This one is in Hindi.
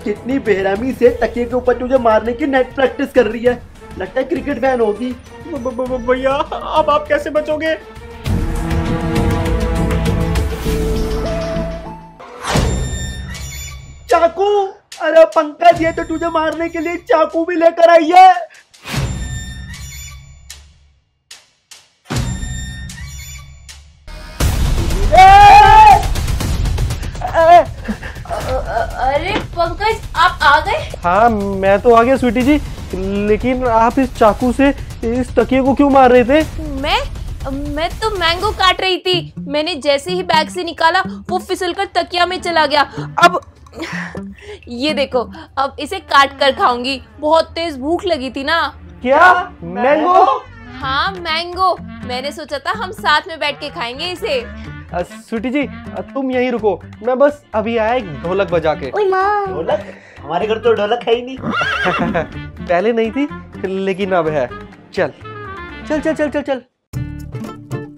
कितनी बेरहमी से तकिए के ऊपर तुझे मारने की नेट प्रैक्टिस कर रही है। लगता है क्रिकेट फैन होगी। भैया अब आप कैसे बचोगे? चाकू। अरे पंकज, ये तो तुझे मारने के लिए चाकू भी लेकर आई है। अरे पंकज, आप आ गए? हाँ मैं तो आ गया स्वीटी जी, लेकिन आप इस चाकू से इस तकिए को क्यों मार रहे थे? मैं तो मैंगो काट रही थी। मैंने जैसे ही बैग से निकाला वो फिसलकर तकिया में चला गया। अब ये देखो, अब इसे काट कर खाऊंगी। बहुत तेज भूख लगी थी ना। क्या मैंगो? हाँ मैंगो। मैंने सोचा था हम साथ में बैठ के खाएंगे इसे। स्वीटी जी तुम यहीं रुको, मैं बस अभी आया एक ढोलक बजा के। ढोलक? हमारे घर तो ढोलक है ही नहीं। पहले नहीं थी लेकिन अब है। चल चल चल चल चल चल।